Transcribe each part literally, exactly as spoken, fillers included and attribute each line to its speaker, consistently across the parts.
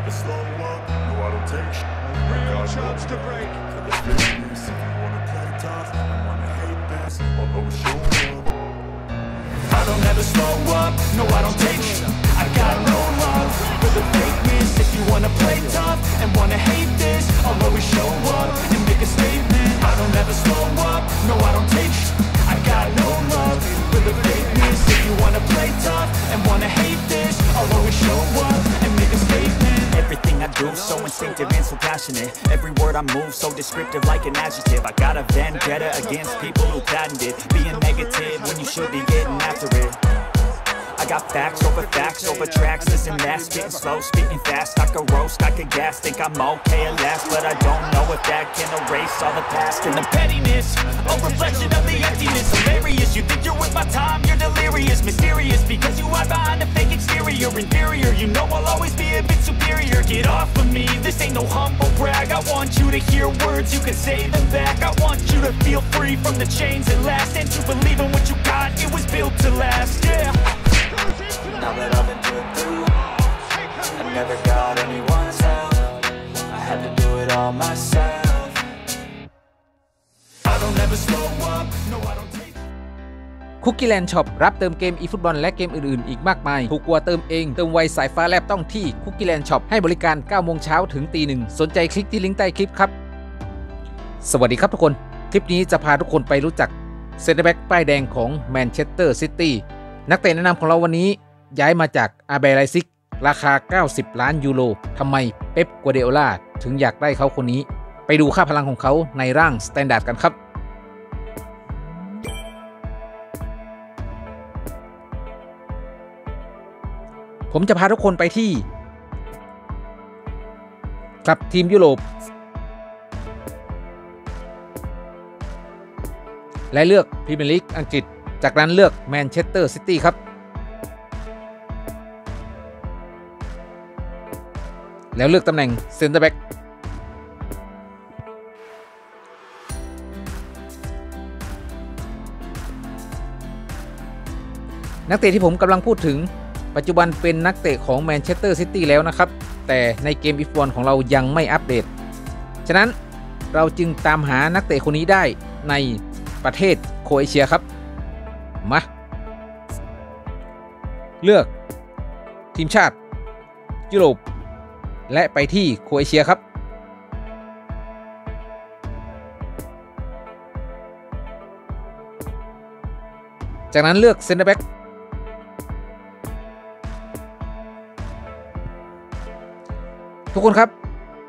Speaker 1: never slow up, no I don't take shit. Real chance to break. If you wanna play tough and wanna hate this, I'll always show up. I don't ever slow up, no I don't take shit. I got no love for the fakeness. If you wanna play tough and wanna hate this, I'll always show up and make a statement. I don't ever slow up, no I don't take shit. I got no love for the fakeness. If you wanna play tough and wanna hate this, I'll always show up and make a statement. Everything I do so instinctive and so passionate. Every word I move so descriptive like an adjective. I got a vendetta against people who patented being negative when you should be getting after it. I got facts over facts over tracks. Listen that, spitting slow, spitting fast. I could roast, I could gas, think I'm okay at last, but I don't know if that can erase all the past and the pettiness. A reflection of the emptiness, hilarious. You think you're with my time, you're delirious, mysterious because you hide behind a fake exterior, inferior. You know I'll always be a bit superior. Get off of me, this ain't no humble brag. I want you to hear words, you can say them back. I want you to feel free from the chains that last, and to believe in what you got, it was built to last, yeah. Now that I've been put through, I never got anyone's help. I had to do it all myself. I don't ever slow up, no I don't take.
Speaker 2: Cookie Land Shop รับเติมเกม eFootball และเกมอื่นๆอีกมากมายถูกกว่าเติมเองเติมไวสายฟ้าแลบต้องที่ Cookie Land Shop ให้บริการ เก้าโมงเช้าถึงตีหนึ่งสนใจคลิกที่ลิงก์ใต้คลิปครับสวัสดีครับทุกคนคลิปนี้จะพาทุกคนไปรู้จักเซ็นเตอร์แบ็กป้ายแดงของแมนเชสเตอร์ซิตี้นักเตะแนะนำของเราวันนี้ย้ายมาจากอาร์ บี ไลซิกราคาเก้าสิบล้านยูโรทำไมเป๊ป กัวเดโอล่าถึงอยากได้เขาคนนี้ไปดูค่าพลังของเขาในร่างสแตนดาร์ดกันครับผมจะพาทุกคนไปที่คลับทีมยุโรปและเลือกพรีเมียร์ลีกอังกฤษจากนั้นเลือกแมนเชสเตอร์ซิตี้ครับแล้วเลือกตำแหน่งเซ็นเตอร์แบ็กนักเตะที่ผมกำลังพูดถึงปัจจุบันเป็นนักเตะของแมนเชสเตอร์ซิตี้แล้วนะครับแต่ในเกม eFootball ของเรายังไม่อัปเดตฉะนั้นเราจึงตามหานักเตะคนนี้ได้ในประเทศโครเอเชียครับมาเลือกทีมชาติยุโรปและไปที่โครเอเชียครับจากนั้นเลือกเซ็นเตอร์แบ็กทุกคนครับ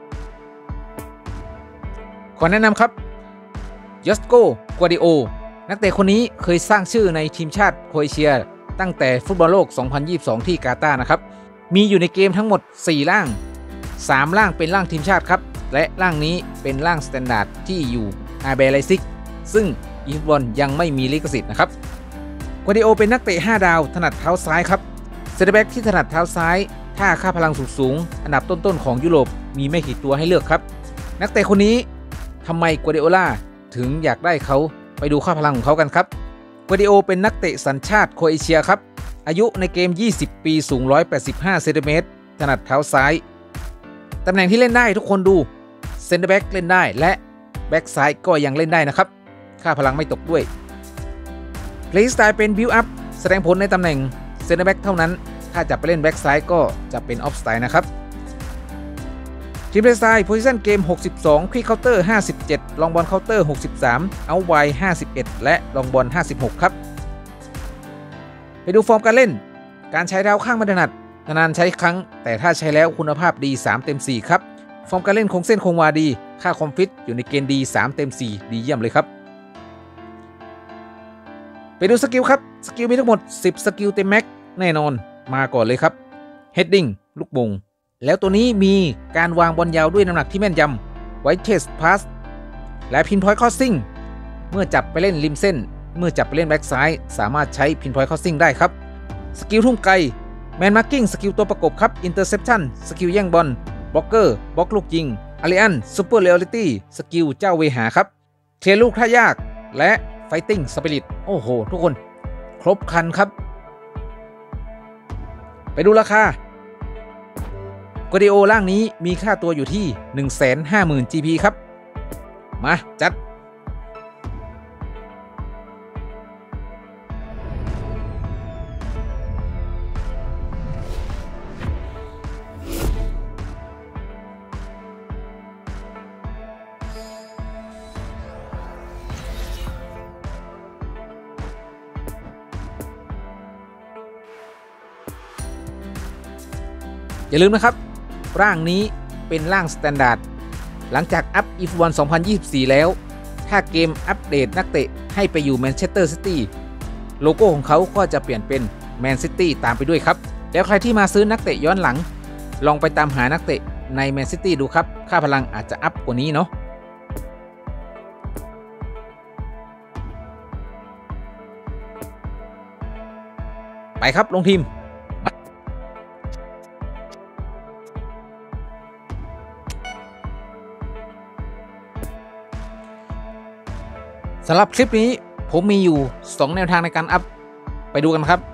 Speaker 2: ขอแนะนำครับยอสโก กัวดิโอนักเตะคนนี้เคยสร้างชื่อในทีมชาติโครเอเชียตั้งแต่ฟุตบอลโลกสองพันยี่สิบสองที่กาตาร์นะครับมีอยู่ในเกมทั้งหมดสี่ร่างสามร่างเป็นร่างทีมชาติครับและร่างนี้เป็นร่างสแตนดาร์ดที่อยู่อาร์ บี ไลซิกซึ่งeFootballยังไม่มีลิขสิทธิ์นะครับกัวดิโอเป็นนักเตะห้าดาวถนัดเท้าซ้ายครับเซนเตอร์แบ็กที่ถนัดเท้าซ้ายถ้าค่าพลังสูงๆอันดับต้นๆของยุโรปมีไม่กี่ตัวให้เลือกครับนักเตะคนนี้ทำไมกัวดิโอล่าถึงอยากได้เขาไปดูค่าพลังของเขากันครับกัวดิโอเป็นนักเตะสัญชาติโครเอเชียครับอายุในเกมยี่สิบปีสูงหนึ่งร้อยแปดสิบห้าเซนติเมตรถนัดเท้าซ้ายตำแหน่งที่เล่นได้ทุกคนดูเซนเตอร์แบ็กเล่นได้และแบ็กซ้ายก็ยังเล่นได้นะครับค่าพลังไม่ตกด้วยเพลย์สไตล์เป็นบิลด์อัพแสดงผลในตำแหน่งเซนเตอร์แบ็กเท่านั้นถ้าจะไปเล่นแบ็กซ้ายก็จะเป็นออฟสไตล์นะครับทีมเพลย์สไตล์โพซิชั่นเกมหกสิบสองควิกเคาน์เตอร์ห้าสิบเจ็ดลองบอลเคาน์เตอร์หกสิบสามเอาไวห้าสิบเอ็ดและลองบอลห้าสิบหกครับไปดูฟอร์มการเล่นการใช้เท้าข้างไม่ถนัดนานๆใช้ครั้งแต่ถ้าใช้แล้วคุณภาพดีสามเต็มสี่ครับฟอร์มการเล่นคงเส้นคงวาดีค่าคอมฟิตอยู่ในเกณฑ์ดีสามเต็มสี่ดีเยี่ยมเลยครับไปดูสกิลครับสกิลมีทั้งหมดสิบสกิลเต็มแม็กแน่นอนมาก่อนเลยครับเฮดดิ้งลูกมงแล้วตัวนี้มีการวางบอลยาวด้วยน้ำหนักที่แม่นยำไวท์เทสพาสและพินพอยต์คอสซิ่งเมื่อจับไปเล่นริมเส้นเมื่อจับไปเล่นแบ็กซ้ายสามารถใช้พินพอยต์คอสซิ่งได้ครับสกิลทุ่มไกลแมนมาร์กิ้งสกิลตัวประกบครับอินเตอร์เซปชั่นสกิลแย่งบอลบล็อกเกอร์บล็อกลูกยิงอาริอันซูเปอร์เรียลิตี้สกิลเจ้าเวหาครับเคลียร์ลูกท่ายากและไฟติ้งสปิริตโอ้โหทุกคนครบครันครับไปดูราคากวาร์ดิโอร่างนี้มีค่าตัวอยู่ที่ หนึ่งแสนห้าหมื่น จี พี ครับมาจัดอย่าลืมนะครับร่างนี้เป็นร่างสแตนดาร์ดหลังจากอัพ อี เอฟ วัน สองพันยี่สิบสี่ แล้วถ้าเกมอัปเดตนักเตะให้ไปอยู่แมนเชสเตอร์ซิตี้โลโก้ของเขาก็จะเปลี่ยนเป็นแมนซิตี้ตามไปด้วยครับแล้วใครที่มาซื้อนักเตะย้อนหลังลองไปตามหานักเตะในแมนซิตี้ดูครับค่าพลังอาจจะอัพกว่านี้เนาะไปครับลงทีมสำหรับคลิปนี้ผมมีอยู่สองแนวทางในการอัพไปดูกันครับ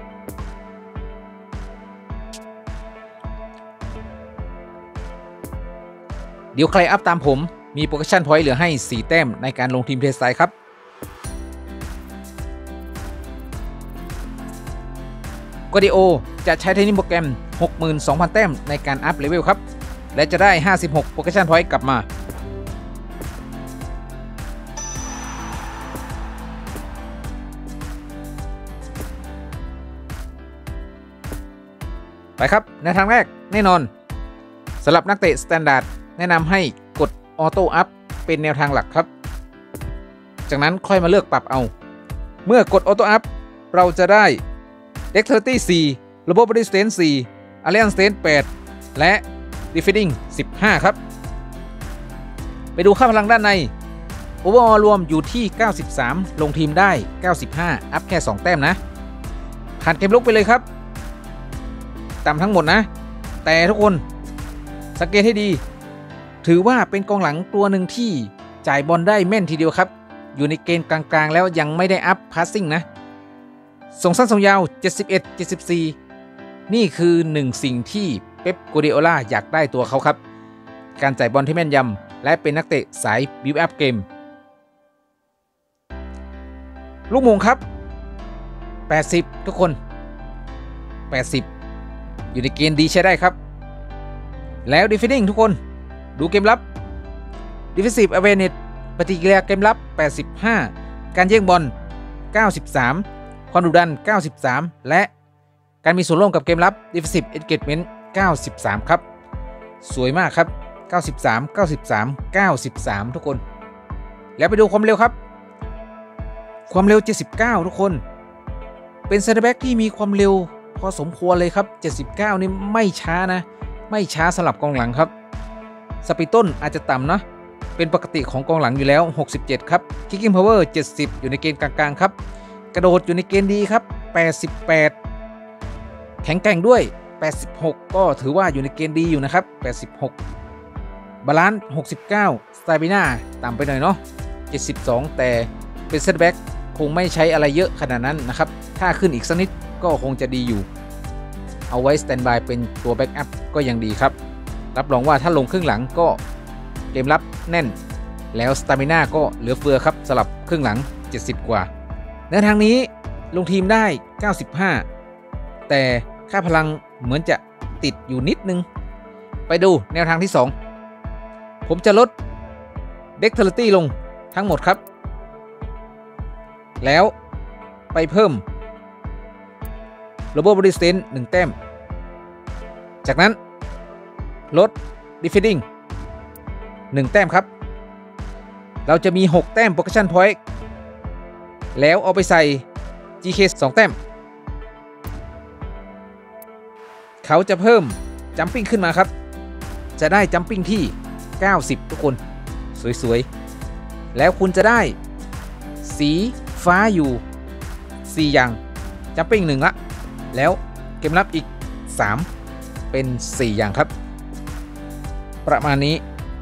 Speaker 2: เดี๋ยวใครอัพตามผมมีโปรโมชั่นพอยต์เหลือให้สี่แต้มในการลงทีมเทสไซด์ครับกวาร์ดิโอจะใช้เทรนนิ่งโปรแกรม หกหมื่นสองพัน แต้มในการอัพเลเวลครับและจะได้ห้าสิบหกโปรโมชั่นพอยต์กลับมาไปครับในทางแรกแน่นอนสำหรับนักเตะสแตนดาร์ดแนะนำให้กดออโต้อัพเป็นแนวทางหลักครับจากนั้นค่อยมาเลือกปรับเอาเมื่อกดออโต้อัพเราจะได้ Dexterity สี่ Global Body Strength สี่ Alliance Strength แปดและ Defending สิบห้าครับไปดูค่าพลังด้านใน Overall รวมอยู่ที่เก้าสิบสามลงทีมได้เก้าสิบห้าอัพแค่สองแต้มนะผ่านเกมลุกไปเลยครับต่ำทั้งหมดนะแต่ทุกคนสังเกตให้ดีถือว่าเป็นกองหลังตัวหนึ่งที่จ่ายบอลได้แม่นทีเดียวครับอยู่ในเกณฑ์กลางๆแล้วยังไม่ได้อัพพาสซิ่งนะส่งสั้นส่งยาวเจ็ดสิบเอ็ด เจ็ดสิบสี่นี่คือหนึ่งสิ่งที่เป๊ป กัวร์ดิโอลาอยากได้ตัวเขาครับการจ่ายบอลที่แม่นยำและเป็นนักเตะสายบิวอัพเกมลูกมงครับแปดสิบทุกคนแปดสิบอยู่ในเกณฑ์ดีใช้ได้ครับแล้ว Defending ทุกคนดูเกมรับ Defensive Awareness ปฏิกิริยาเกมรับแปดสิบห้าการแย่งบอลเก้าสิบสามความดุดันเก้าสิบสามและการมีส่วนร่วมกับเกมรับ Defensive Engagement เก้าสิบสามครับสวยมากครับเก้าสิบสาม เก้าสิบสาม เก้าสิบสามทุกคนแล้วไปดูความเร็วครับความเร็วเจ็ดสิบเก้าทุกคนเป็นเซนเตอร์แบ็กที่มีความเร็วพอสมควรเลยครับเจ็ดสิบเก้านี่ไม่ช้านะไม่ช้าสลับกองหลังครับสปีดต้นอาจจะต่ำนะเป็นปกติของกองหลังอยู่แล้วหกสิบเจ็ดครับ Kicking Power เจ็ดสิบอยู่ในเกณฑ์กลางๆครับกระโดดอยู่ในเกณฑ์ดีครับแปดสิบแปดแข็งแกร่งด้วยแปดสิบหกก็ถือว่าอยู่ในเกณฑ์ดีอยู่นะครับแปดสิบหกบาลานซ์หกสิบเก้าสไตมิน่าต่ำไปหน่อยเนาะเจ็ดสิบสองแต่เป็นเซนเตอร์แบ็กคงไม่ใช้อะไรเยอะขนาดนั้นนะครับถ้าขึ้นอีกสักนิดก็คงจะดีอยู่เอาไว้สแตนบายเป็นตัวแบ็กอัพก็ยังดีครับรับรองว่าถ้าลงครึ่งหลังก็เกมรับแน่นแล้วสตามิน่าก็เหลือเฟือครับสลับครึ่งหลังเจ็ดสิบกว่าในทางนี้ลงทีมได้เก้าสิบห้าแต่ค่าพลังเหมือนจะติดอยู่นิดนึงไปดูแนวทางที่สองผมจะลด Dexterity ลงทั้งหมดครับแล้วไปเพิ่มGlobal Body Strength หนึ่งแต้มจากนั้นลด Defending หนึ่งแต้มครับเราจะมีหกแต้ม Progression Point แล้วเอาไปใส่ จี เค สองแต้มเขาจะเพิ่ม Jumping ขึ้นมาครับจะได้ Jumping ที่เก้าสิบทุกคนสวยๆแล้วคุณจะได้สีฟ้าอยู่สี่อย่าง Jumping หนึ่งละแล้วเกมรับอีกสามเป็นสี่อย่างครับประมาณนี้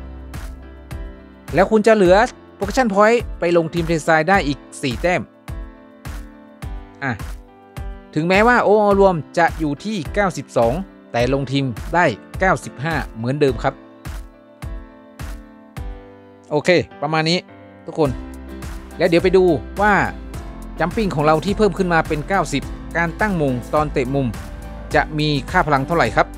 Speaker 2: แล้วคุณจะเหลือ Progression Point ไปลงทีมเทสไซด์ได้อีกสี่แต้มอ่ะถึงแม้ว่าโอรวมจะอยู่ที่เก้าสิบสองแต่ลงทีมได้เก้าสิบห้าเหมือนเดิมครับโอเคประมาณนี้ทุกคนแล้วเดี๋ยวไปดูว่าจัมปิ้งของเราที่เพิ่มขึ้นมาเป็นเก้าสิบการตั้งมงตอนเตะมุมจะมีค่าพลังเท่าไหร่ครับ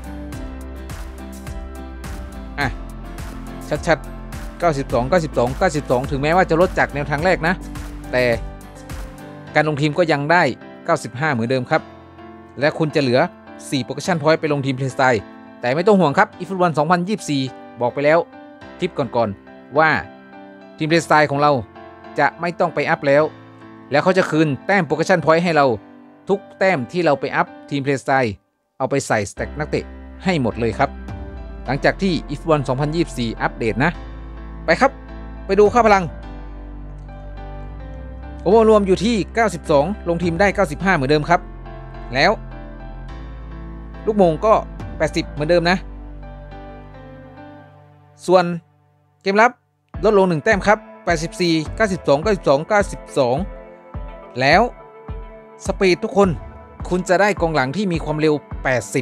Speaker 2: อ่ะชัดๆเก้าสิบสอง เก้าสิบสอง เก้าสิบสองถึงแม้ว่าจะลดจากแนวทางแรกนะแต่การลงทีมก็ยังได้เก้าสิบห้าเหมือนเดิมครับและคุณจะเหลือสี่ Progression Point ไปลงทีมเพลย์สไตล์แต่ไม่ต้องห่วงครับ eFootball สองพันยี่สิบสี่บอกไปแล้วคลิปก่อนๆว่าทีมเพลย์สไตล์ของเราจะไม่ต้องไปอัพแล้วแล้วเขาจะคืนแต้ม Progression Point ให้เราทุกแต้มที่เราไปอัพทีมเพลย์สไตล์เอาไปใส่สแต็กนักเตะให้หมดเลยครับหลังจากที่ eFootball สองพันยี่สิบสี่อัปเดตนะไปครับไปดูค่าพลังโอเวอร์รวมอยู่ที่เก้าสิบสองลงทีมได้เก้าสิบห้าเหมือนเดิมครับแล้วลูกโมงก็แปดสิบเหมือนเดิมนะส่วนเกมรับลดลงหนึ่งแต้มครับแปดสิบสี่ เก้าสิบสอง เก้าสิบสอง เก้าสิบสองแล้วสปีดทุกคนคุณจะได้กองหลังที่มีความเร็วแปดสิบ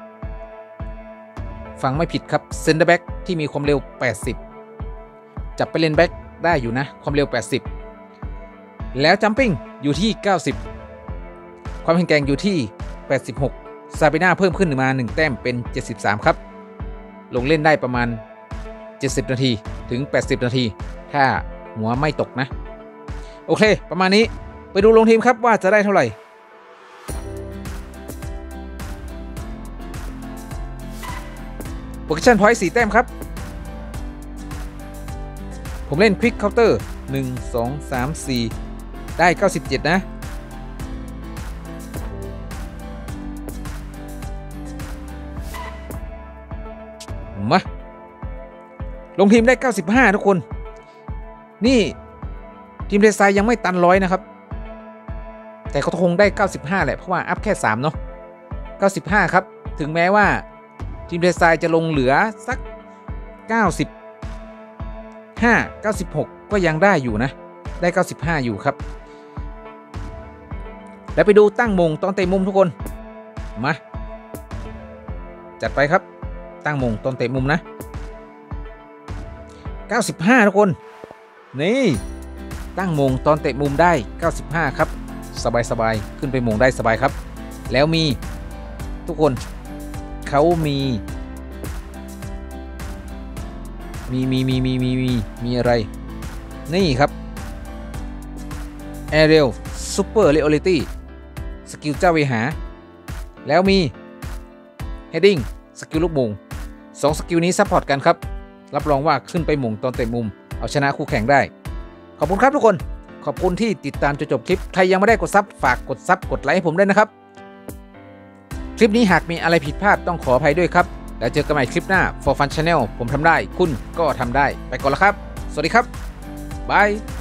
Speaker 2: ฟังไม่ผิดครับเซนเตอร์แบ็กที่มีความเร็วแปดสิบจับไปเล่นแบ็กได้อยู่นะความเร็วแปดสิบแล้วจัมปิ้งอยู่ที่เก้าสิบความแข็งแกร่งอยู่ที่แปดสิบหกซาบิน่าเพิ่มขึ้นมาหนึ่งแต้มเป็นเจ็ดสิบสามครับลงเล่นได้ประมาณเจ็ดสิบนาทีถึงแปดสิบนาทีถ้าหัวไม่ตกนะโอเคประมาณนี้ไปดูลงทีมครับว่าจะได้เท่าไหร่โปรแกรมพอยต์สี่แต้มครับผมเล่นควิกเคาน์เตอร์หนึ่ง สอง สาม สี่ได้เก้าสิบเจ็ดนะมาลงทีมได้เก้าสิบห้าทุกคนนี่ทีมเพลย์สไตล์ยังไม่ตันร้อยนะครับแต่เขาคงได้เก้าสิบห้าแหละเพราะว่าอัพแค่สามเนาะเก้าสิบห้าครับถึงแม้ว่าทีมเพลย์สไตล์จะลงเหลือสักเก้าสิบห้า เก้าสิบหกก็ยังได้อยู่นะได้เก้าสิบห้าอยู่ครับแล้วไปดูตั้งมงตอนเตะมุมทุกคนมาจัดไปครับตั้งมงตอนเตะมุมนะเก้าสิบห้าทุกคนนี่ตั้งมงตอนเตะมุมได้เก้าสิบห้าครับสบายๆขึ้นไปมงได้สบายครับแล้วมีทุกคนเขามีมีมีมีมีมีมีมีอะไรนี่ครับ Aerial Super Reality สกิลเจ้าเวหาแล้วมี Heading สกิลลูกมงสองสกิลนี้ซัพพอร์ตกันครับรับรองว่าขึ้นไปมงตอนเตะมุมเอาชนะคู่แข่งได้ขอบคุณครับทุกคนขอบคุณที่ติดตามจนจบคลิปใครยังไม่ได้กดซับฝากกดซับกดไลค์ให้ผมด้วยนะครับคลิปนี้หากมีอะไรผิดพลาดต้องขออภัยด้วยครับแล้วเจอกันใหม่คลิปหน้า For Fun Channel ผมทำได้คุณก็ทำได้ไปก่อนละครับสวัสดีครับบาย